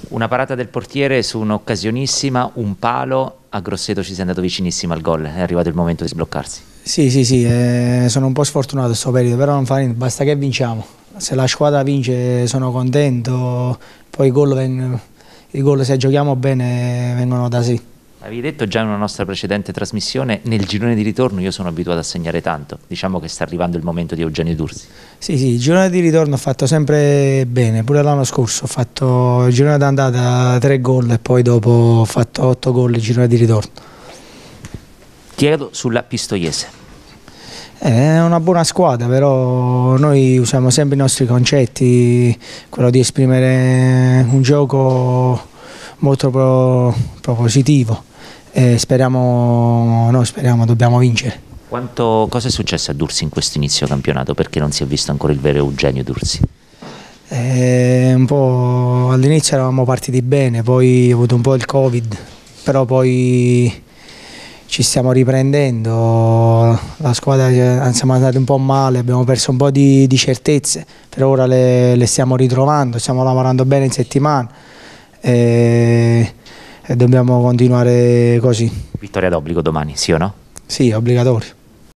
Una parata del portiere su un'occasionissima, un palo, a Grosseto ci sei andato vicinissimo al gol, è arrivato il momento di sbloccarsi. Sì, sono un po' sfortunato in questo periodo, però non fa niente, basta che vinciamo. Se la squadra vince sono contento, poi i gol se giochiamo bene vengono da sé. Avevi detto già in una nostra precedente trasmissione, nel girone di ritorno io sono abituato a segnare tanto, diciamo che sta arrivando il momento di Eugenio Dursi. Sì, il girone di ritorno ho fatto sempre bene, pure l'anno scorso ho fatto il girone d'andata 3 gol e poi dopo ho fatto 8 gol il girone di ritorno. Chiedo sulla Pistoiese. È una buona squadra, però noi usiamo sempre i nostri concetti, quello di esprimere un gioco molto propositivo e speriamo, dobbiamo vincere. Cosa è successo a Dursi in questo inizio campionato? Perché non si è visto ancora il vero Eugenio Dursi? Un po' all'inizio eravamo partiti bene, poi ho avuto un po' il Covid, però poi ci stiamo riprendendo, la squadra siamo andati un po' male, abbiamo perso un po' di certezze, per ora le stiamo ritrovando, stiamo lavorando bene in settimana e dobbiamo continuare così. Vittoria d'obbligo domani, sì o no? Sì, obbligatorio.